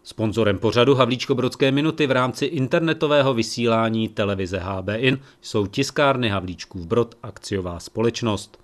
Sponzorem pořadu Havlíčkobrodské minuty v rámci internetového vysílání televize HBIN jsou Tiskárny Havlíčkův Brod, akciová společnost.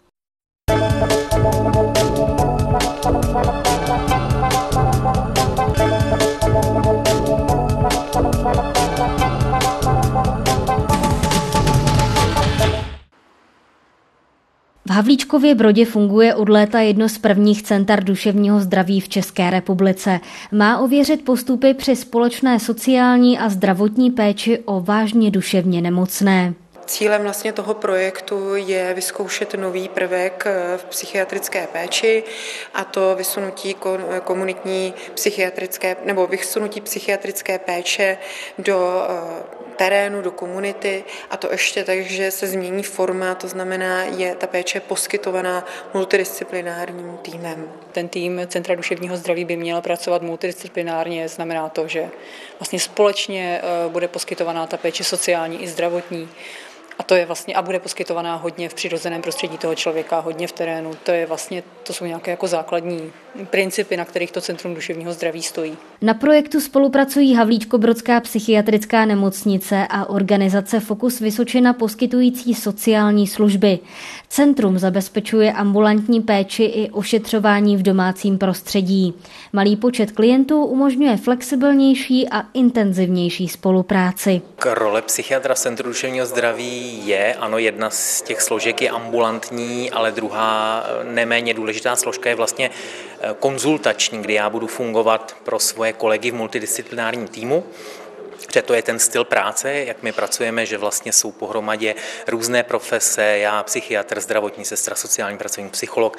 V Havlíčkově Brodě funguje od léta jedno z prvních center duševního zdraví v České republice. Má ověřit postupy při společné sociální a zdravotní péči o vážně duševně nemocné. Cílem vlastně toho projektu je vyzkoušet nový prvek v psychiatrické péči, a to vysunutí komunitní psychiatrické nebo vysunutí psychiatrické péče do terénu, do komunity, a to ještě tak, že se změní forma, to znamená, je ta péče poskytovaná multidisciplinárním týmem. Ten tým Centra duševního zdraví by měl pracovat multidisciplinárně, znamená to, že vlastně společně bude poskytovaná ta péče sociální i zdravotní. A to je vlastně, a bude poskytovaná hodně v přirozeném prostředí toho člověka, hodně v terénu. To jsou nějaké jako základní principy, na kterých to Centrum duševního zdraví stojí. Na projektu spolupracují Havlíčkobrodská psychiatrická nemocnice a organizace Fokus Vysočina poskytující sociální služby. Centrum zabezpečuje ambulantní péči i ošetřování v domácím prostředí. Malý počet klientů umožňuje flexibilnější a intenzivnější spolupráci. Role psychiatra v Centru duševního zdraví je, ano, jedna z těch složek je ambulantní, ale druhá neméně důležitá složka je vlastně konzultační, kdy já budu fungovat pro svoje kolegy v multidisciplinárním týmu. Protože to je ten styl práce, jak my pracujeme, že vlastně jsou pohromadě různé profese, já psychiatr, zdravotní sestra, sociální pracovník, psycholog,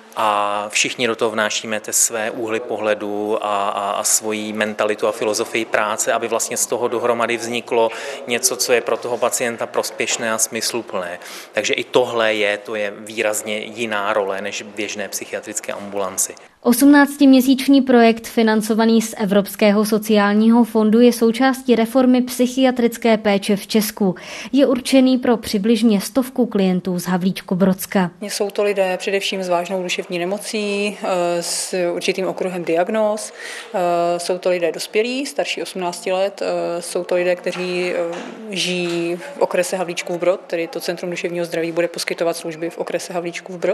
a všichni do toho vnášíme své úhly pohledu a svoji mentalitu a filozofii práce, aby vlastně z toho dohromady vzniklo něco, co je pro toho pacienta prospěšné a smysluplné. Takže i tohle je výrazně jiná role než v běžné psychiatrické ambulanci. 18měsíční projekt financovaný z Evropského sociálního fondu je součástí reformy psychiatrické péče v Česku. Je určený pro přibližně 100 klientů z Havlíčkobrodska. Jsou to lidé především s vážnou duševní nemocí, s určitým okruhem diagnóz. Jsou to lidé dospělí, starší 18 let. Jsou to lidé, kteří žijí v okrese Havlíčkův Brod, tedy to Centrum duševního zdraví bude poskytovat služby v okrese Havlíčkův Brod.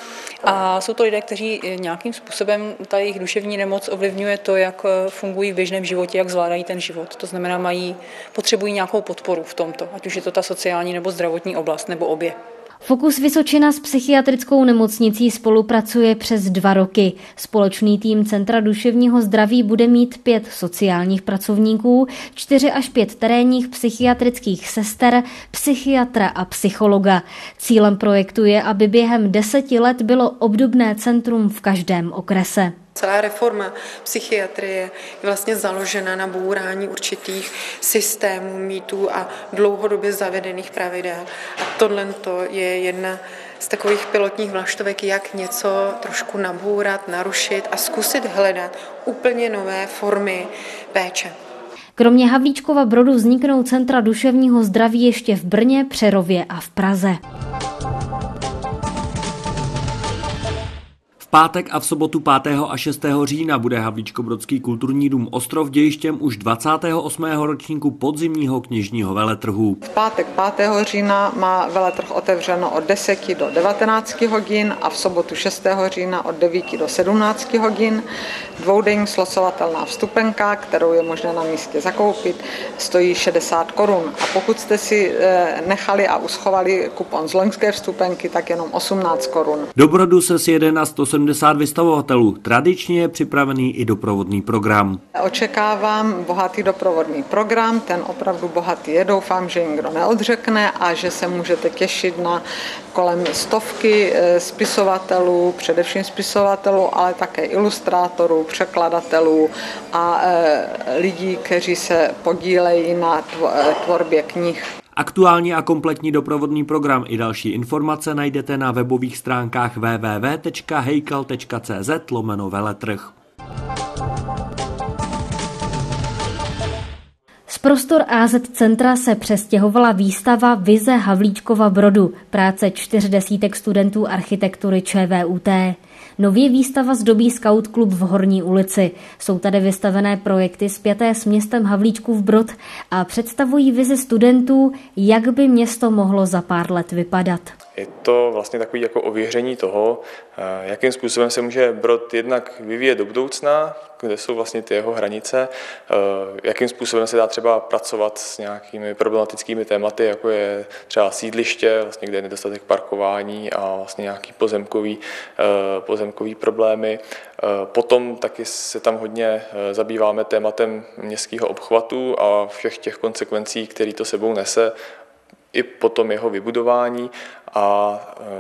A jsou to lidé, kteří nějakým způsobem ta jejich duševní nemoc ovlivňuje to, jak fungují v běžném životě, jak zvládají ten život. To znamená, potřebují nějakou podporu v tomto, ať už je to ta sociální nebo zdravotní oblast, nebo obě. Fokus Vysočina s psychiatrickou nemocnicí spolupracuje přes 2 roky. Společný tým Centra duševního zdraví bude mít 5 sociálních pracovníků, 4 až 5 terénních psychiatrických sester, psychiatra a psychologa. Cílem projektu je, aby během 10 let bylo obdobné centrum v každém okrese. Celá reforma psychiatrie je vlastně založena na bourání určitých systémů, mýtů a dlouhodobě zavedených pravidel. A tohle je jedna z takových pilotních vlaštovek, jak něco trošku nabourat, narušit a zkusit hledat úplně nové formy péče. Kromě Havlíčkova Brodu vzniknou centra duševního zdraví ještě v Brně, Přerově a v Praze. V pátek a v sobotu 5. a 6. října bude Havlíčkobrodský kulturní dům Ostrov dějištěm už 28. ročníku podzimního knižního veletrhu. V pátek 5. října má veletrh otevřeno od 10 do 19 hodin a v sobotu 6. října od 9 do 17 hodin. Dvoudenní slosovatelná vstupenka, kterou je možné na místě zakoupit, stojí 60 korun. A pokud jste si nechali a uschovali kupon z loňské vstupenky, tak jenom 18 korun. Do Brodu se sjede na 170 vystavovatelů. Tradičně je připravený i doprovodný program. Očekávám bohatý doprovodný program, ten opravdu bohatý je. Doufám, že nikdo neodřekne a že se můžete těšit na kolem 100 spisovatelů, především spisovatelů, ale také ilustrátorů, překladatelů a lidí, kteří se podílejí na tvorbě knih. Aktuální a kompletní doprovodný program i další informace najdete na webových stránkách www.hejkal.cz/veletrh. Z prostor AZ Centra se přestěhovala výstava Vize Havlíčkova Brodu, práce 40 studentů architektury ČVUT. Nově výstava zdobí Scout klub v Horní ulici. Jsou tady vystavené projekty spjaté s městem Havlíčkův Brod a představují vizi studentů, jak by město mohlo za pár let vypadat. Je to vlastně takový jako ověření toho, jakým způsobem se může Brod jednak vyvíjet do budoucna, kde jsou vlastně ty jeho hranice, jakým způsobem se dá třeba pracovat s nějakými problematickými tématy, jako je třeba sídliště, vlastně, kde je nedostatek parkování a vlastně nějaký pozemkový problémy. Potom taky se tam hodně zabýváme tématem městského obchvatu a všech těch konsekvencí, které to sebou nese, i potom jeho vybudování a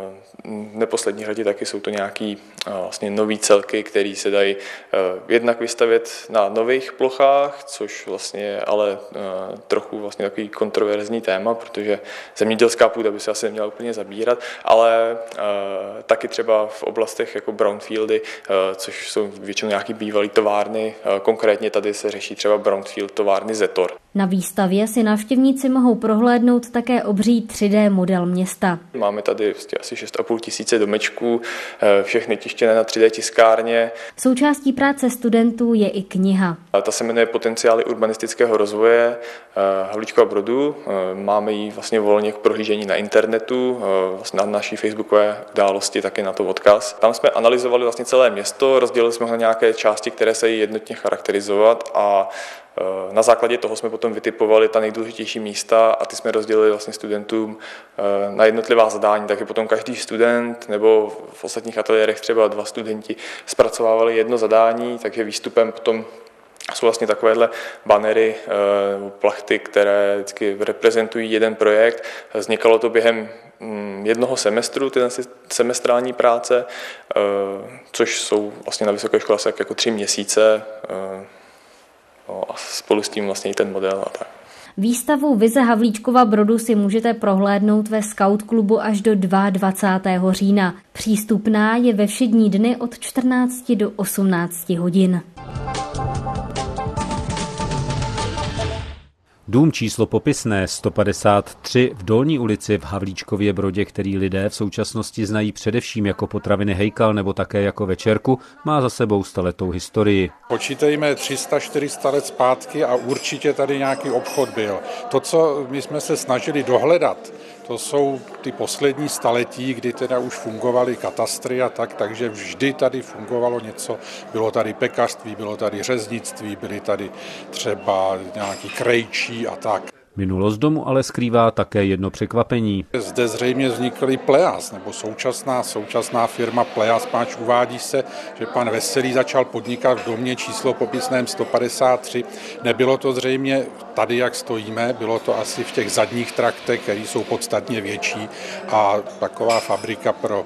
v neposlední řadě taky jsou to nějaký vlastně nový celky, které se dají jednak vystavět na nových plochách, což vlastně je ale trochu vlastně takový kontroverzní téma, protože zemědělská půda by se asi neměla úplně zabírat, ale taky třeba v oblastech jako brownfieldy, což jsou většinou nějaký bývalý továrny, konkrétně tady se řeší třeba brownfield továrny Zetor. Na výstavě si návštěvníci mohou prohlédnout také obří 3D model města. Máme tady asi 6,5 tisíce domečků, všechny tištěné na 3D tiskárně. Součástí práce studentů je i kniha. Ta se jmenuje Potenciály urbanistického rozvoje Havlíčkova Brodu. Máme ji vlastně volně k prohlížení na internetu, vlastně na naší facebookové události taky na to odkaz. Tam jsme analyzovali vlastně celé město, rozdělili jsme ho na nějaké části, které se jí jednotně charakterizovat a na základě toho jsme potom vytipovali ta nejdůležitější místa a ty jsme rozdělili vlastně studentům na jednotlivá zadání, takže potom každý student nebo v ostatních ateliérech třeba 2 studenti zpracovávali jedno zadání, takže výstupem potom jsou vlastně takovéhle banery, plachty, které vždycky reprezentují jeden projekt. Vznikalo to během jednoho semestru, ty semestrální práce, což jsou vlastně na vysoké škole asi jako 3 měsíce. A spolu s tím vlastně i ten model a tak. Výstavu Vize Havlíčkova Brodu si můžete prohlédnout ve Scout klubu až do 22. října. Přístupná je ve všední dny od 14 do 18 hodin. Dům číslo popisné 153 v Dolní ulici v Havlíčkově Brodě, který lidé v současnosti znají především jako potraviny Hejkal nebo také jako večerku, má za sebou staletou historii. Počítejme 300-400 let zpátky a určitě tady nějaký obchod byl. To, co my jsme se snažili dohledat, to jsou ty poslední staletí, kdy teda už fungovaly katastry a tak, takže vždy tady fungovalo něco. Bylo tady pekařství, bylo tady řeznictví, byly tady třeba nějaký krejčí a tak. Minulost domu ale skrývá také jedno překvapení. Zde zřejmě vznikly Pleas, nebo současná firma Pleas, páč uvádí se, že pan Veselý začal podnikat v domě číslo popisném 153. Nebylo to zřejmě tady, jak stojíme, bylo to asi v těch zadních traktech, které jsou podstatně větší a taková fabrika pro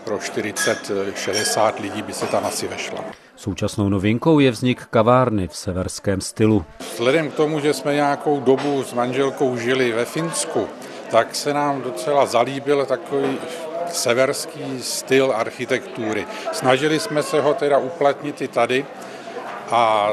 40-60 lidí by se tam asi vešla. Současnou novinkou je vznik kavárny v severském stylu. Vzhledem k tomu, že jsme nějakou dobu s manželkou žili ve Finsku, tak se nám docela zalíbil takový severský styl architektury. Snažili jsme se ho teda uplatnit i tady a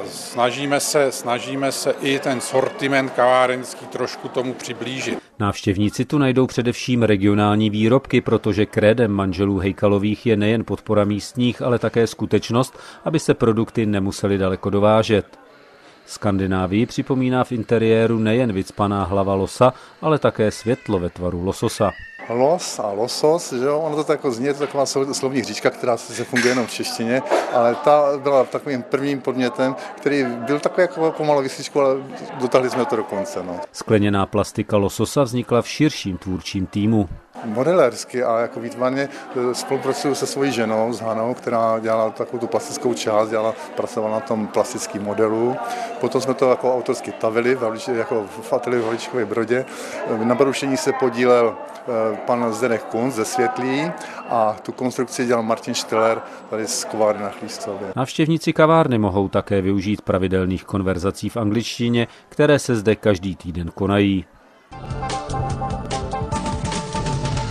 snažíme se i ten sortiment kavárenský trošku tomu přiblížit. Návštěvníci tu najdou především regionální výrobky, protože krédem manželů Hejkalových je nejen podpora místních, ale také skutečnost, aby se produkty nemusely daleko dovážet. Skandinávii připomíná v interiéru nejen vycpaná hlava losa, ale také světlo ve tvaru lososa. Los a losos, že jo, ono to tak zní, je to taková slovní hříčka, která se funguje jenom v češtině, ale ta byla takovým prvním podmětem, který byl takový jako pomalu vysíčku, ale dotáhli jsme to do konce. No. Skleněná plastika lososa vznikla v širším tvůrčím týmu. Modelérsky a jako výtvarně spolupracuju se svojí ženou, s Hanou, která dělala takovou tu plastickou část, pracovala na tom plastickém modelu. Potom jsme to jako autorsky tavili, jako v ateliéru v Havlíčkově Brodě. Na barušení se podílel pan Zdeněk Kunc ze Světlí a tu konstrukci dělal Martin Štiller tady z kovárny na Chlístově. Návštěvníci kavárny mohou také využít pravidelných konverzací v angličtině, které se zde každý týden konají.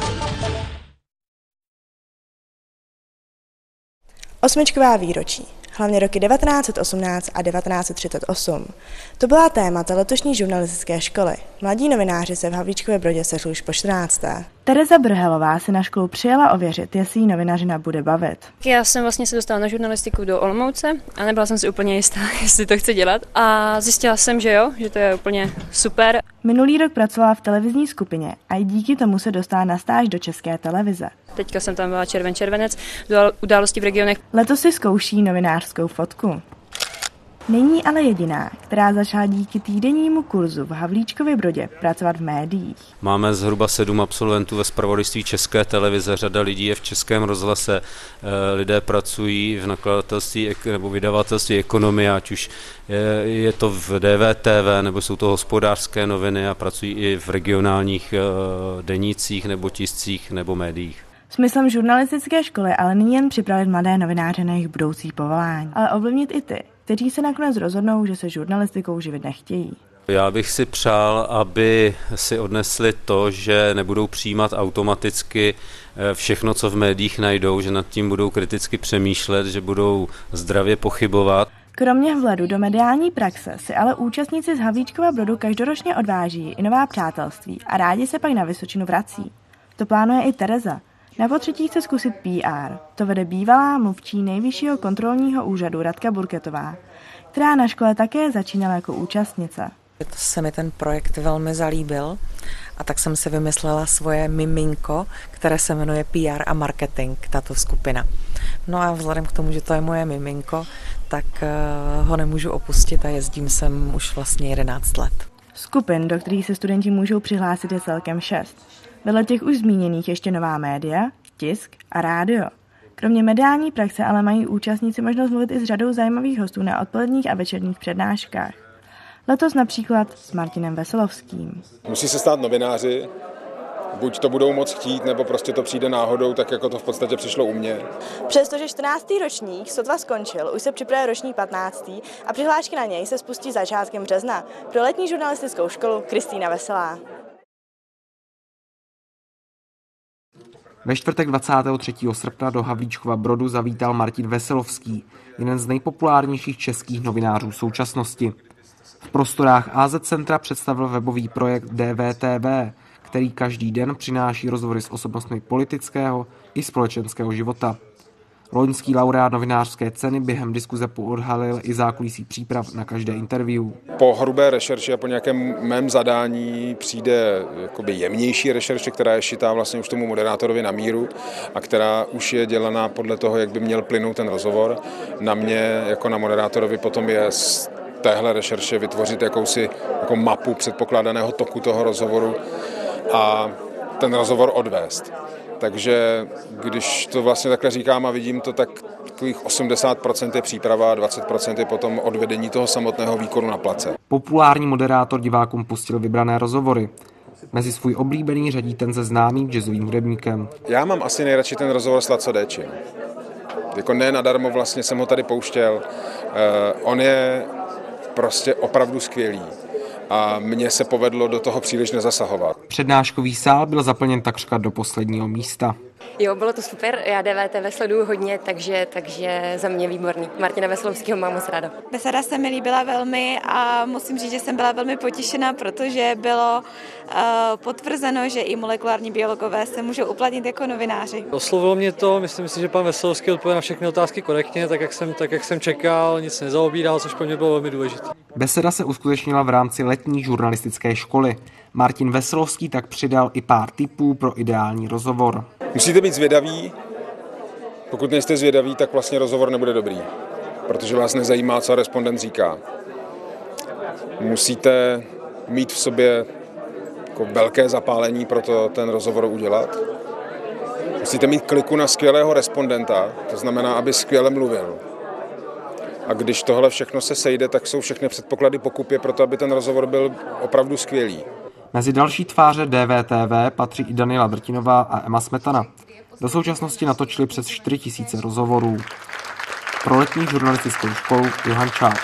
Osmičková výročí. hlavně roky 1918 a 1938. To byla témata letošní žurnalistické školy. Mladí novináři se v Havlíčkově Brodě sešli už po 14. Tereza Brhelová si na školu přijela ověřit, jestli jí novinařina bude bavit. Já jsem vlastně se dostala na žurnalistiku do Olomouce a nebyla jsem si úplně jistá, jestli to chci dělat. A zjistila jsem, že jo, že to je úplně super. Minulý rok pracovala v televizní skupině a i díky tomu se dostala na stáž do České televize. Teďka jsem tam byla červenec, události v regionech. Letos si zkouší novinářskou fotku. Není ale jediná, která začala díky týdennímu kurzu v Havlíčkově Brodě pracovat v médiích. Máme zhruba 7 absolventů ve zpravodajství České televize, řada lidí je v Českém rozhlase, lidé pracují v nakladatelství nebo vydavatelství Ekonomie, ať už je to v DVTV, nebo jsou to Hospodářské noviny a pracují i v regionálních denících nebo tiscích nebo médiích. Smyslem žurnalistické školy ale není jen připravit mladé novináře na jejich budoucí povolání, ale ovlivnit i ty, kteří se nakonec rozhodnou, že se žurnalistikou živit nechtějí. Já bych si přál, aby si odnesli to, že nebudou přijímat automaticky všechno, co v médiích najdou, že nad tím budou kriticky přemýšlet, že budou zdravě pochybovat. Kromě vhledu do mediální praxe si ale účastníci z Havlíčkova Brodu každoročně odváží i nová přátelství a rádi se pak na Vysočinu vrací. To plánuje i Tereza. Na potřetí chce zkusit PR. To vede bývalá mluvčí Nejvyššího kontrolního úřadu Radka Burketová, která na škole také začínala jako účastnice. Se mi ten projekt velmi zalíbil a tak jsem si vymyslela svoje miminko, které se jmenuje PR a marketing, tato skupina. No a vzhledem k tomu, že to je moje miminko, tak ho nemůžu opustit a jezdím sem už vlastně 11 let. Skupin, do kterých se studenti můžou přihlásit, je celkem 6. Vedle těch už zmíněných ještě nová média, tisk a rádio. Kromě mediální praxe ale mají účastníci možnost mluvit i s řadou zajímavých hostů na odpoledních a večerních přednáškách. Letos například s Martinem Veselovským. Musí se stát novináři, buď to budou moc chtít, nebo prostě to přijde náhodou, tak jako to v podstatě přišlo u mě. Přestože 14. ročník sotva skončil, už se připravuje ročník 15. a přihlášky na něj se spustí začátkem března. Pro letní žurnalistickou školu Kristýna Veselá. Ve čtvrtek 23. srpna do Havlíčkova Brodu zavítal Martin Veselovský, jeden z nejpopulárnějších českých novinářů současnosti. V prostorách AZ Centra představil webový projekt DVTV, který každý den přináší rozhovory s osobnostmi politického i společenského života. Loňský laureát novinářské ceny během diskuze poodhalil i zákulisí příprav na každé interview. Po hrubé rešerši a po nějakém mém zadání přijde jakoby jemnější rešerše, která je šitá vlastně už tomu moderátorovi na míru a která už je dělaná podle toho, jak by měl plynout ten rozhovor. Na mě jako na moderátorovi potom je z téhle rešerše vytvořit jakousi jako mapu předpokládaného toku toho rozhovoru a ten rozhovor odvést. Takže když to vlastně takhle říkám a vidím to, tak takových 80% je příprava a 20% je potom odvedení toho samotného výkonu na place. Populární moderátor divákům pustil vybrané rozhovory. Mezi svůj oblíbený řadí ten se známým jazzovým hudebníkem. Já mám asi nejradši ten rozhovor s Laco Déčim. Jako ne nadarmo vlastně jsem ho tady pouštěl. On je prostě opravdu skvělý. A mně se povedlo do toho příliš nezasahovat. Přednáškový sál byl zaplněn takřka do posledního místa. Jo, bylo to super, já DVTV sleduju hodně, takže za mě výborný. Martina Veselovského mám moc ráda. Beseda se mi líbila velmi a musím říct, že jsem byla velmi potěšena, protože bylo potvrzeno, že i molekulární biologové se můžou uplatnit jako novináři. Oslovilo mě to, myslím si, že pan Veselovský odpověděl na všechny otázky korektně, tak jak jsem čekal, nic nezaobíral, což pro mě bylo velmi důležité. Beseda se uskutečnila v rámci letní žurnalistické školy. Martin Veselovský tak přidal i pár tipů pro ideální rozhovor. Musíte být zvědaví, pokud nejste zvědaví, tak vlastně rozhovor nebude dobrý, protože vás nezajímá, co respondent říká. Musíte mít v sobě jako velké zapálení pro to ten rozhovor udělat. Musíte mít kliku na skvělého respondenta, to znamená, aby skvěle mluvil. A když tohle všechno se sejde, tak jsou všechny předpoklady pokupě pro to, aby ten rozhovor byl opravdu skvělý. Mezi další tváře DVTV patří i Daniela Drtinová a Emma Smetana. Do současnosti natočili přes 4000 rozhovorů. Pro letní žurnalistickou školu Johan Čák.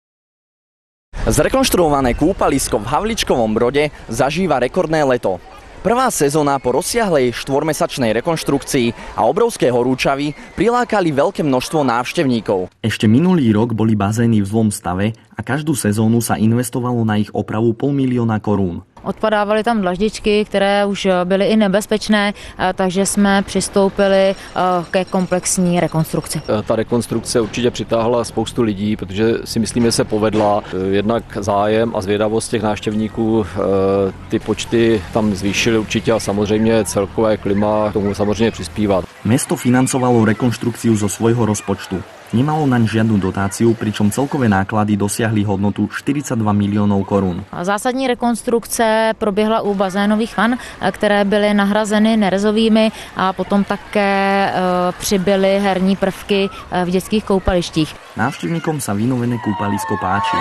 Zrekonštruované kúpalisko v Havlíčkovom Brode zažíva rekordné leto. Prvá sezóna po rozsiahlej 4-mesačnej rekonštrukcii a obrovské horúčavy prilákali veľké množstvo návštevníkov. Ešte minulý rok boli bazény v zlom stave a každú sezónu sa investovalo na ich opravu 500 000 korún. Odpadávaly tam dlaždičky, které už byly i nebezpečné, takže jsme přistoupili ke komplexní rekonstrukci. Ta rekonstrukce určitě přitáhla spoustu lidí, protože si myslím, že se povedla. Jednak zájem a zvědavost těch návštěvníků, ty počty tam zvýšily určitě a samozřejmě celkové klima k tomu samozřejmě přispívá. Mesto financovalo rekonštrukciu zo svojho rozpočtu. Nemalo naň žiadnu dotáciu, pričom celkové náklady dosiahli hodnotu 42 miliónov korún. Zásadní rekonstrukce proběhla u bazénových van, které byly nahrazeny nerezovými a potom také přibyly herní prvky v dětských koupalištích. Návštěvníkom sa vynovené kúpalisko páči.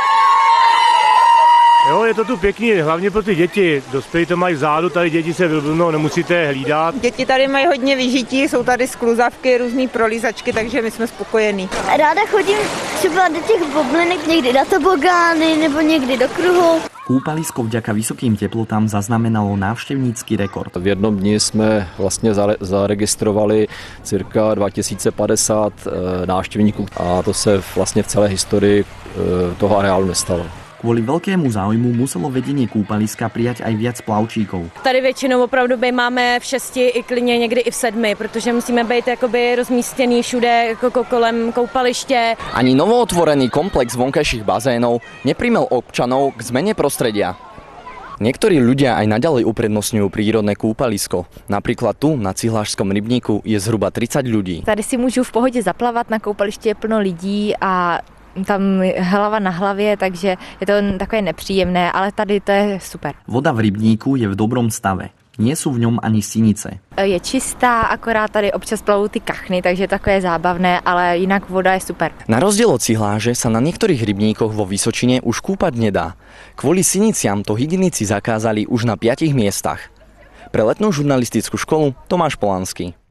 Jo, je to tu pěkný, hlavně pro ty děti. Dospělí to mají vzadu, tady děti se vylbnou, nemusíte je hlídat. Děti tady mají hodně vyžití, jsou tady skluzavky, různý prolízačky, takže my jsme spokojení. Ráda chodím třeba do těch bublinek, někdy na tobogány nebo někdy do kruhu. Kúpalisko vďaka vysokým teplotám zaznamenalo návštevnícky rekord. V jednom dni jsme vlastně zaregistrovali cirka 2050 návštěvníků a to se vlastně v celé historii toho areálu nestalo. Kvôli veľkému záujmu muselo vedenie kúpaliska prijať aj viac plavčíkov. Tady většinou opravdu máme v 6 i klidně někdy i v 7, protože musíme být jakoby rozmístěný všude kolem koupaliště. Ani novootvorený komplex vonkajších bazénov neprimel občanov k zmene prostredia. Niektorí ľudia aj naďalej uprednostňujú prírodné kúpalisko. Napríklad tu na Cihlášskom rybníku je zhruba 30 ľudí. Tady si můžu v pohodě zaplavat, na koupališti je plno lidí a tam hlava na hlavě, takže je to takové nepříjemné, ale tady to je super. Voda v rybníku je v dobrom stave. Nie sú v ňom ani sinice. Je čistá, akorát tady občas plavou ty kachny, takže takové zábavné, ale jinak voda je super. Na rozdiel od Cihláže sa na niektorých rybníkoch vo Vysočine už kúpať nedá. Kvôli siniciam to hygienici zakázali už na 5 miestach. Pre letnú žurnalistickú školu Tomáš Polanský.